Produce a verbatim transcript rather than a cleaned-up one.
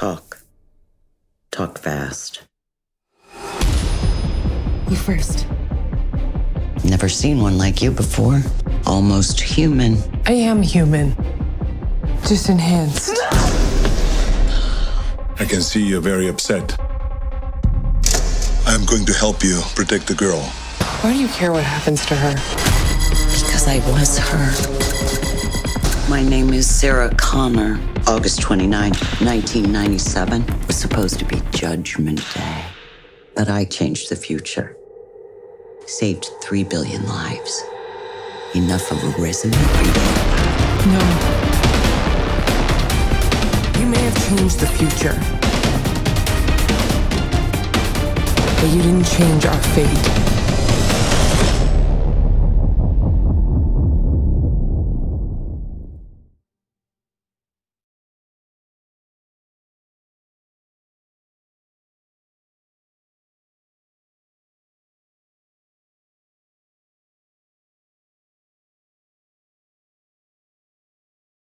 Talk. Talk fast. You first. Never seen one like you before. Almost human. I am human. Just enhanced. I can see you're very upset. I'm going to help you protect the girl. Why do you care what happens to her? Because I was her. My name is Sarah Connor. August twenty-ninth, nineteen ninety-seven was supposed to be Judgment Day. But I changed the future. Saved three billion lives. Enough of a resume for you? No. You may have changed the future, but you didn't change our fate.